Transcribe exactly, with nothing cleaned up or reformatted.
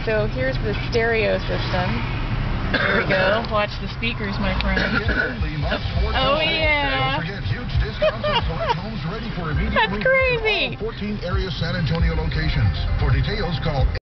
So here's the stereo system. Here we go. Watch the speakers, my friend. Oh yeah. That's crazy. fourteen area San Antonio locations. For details, call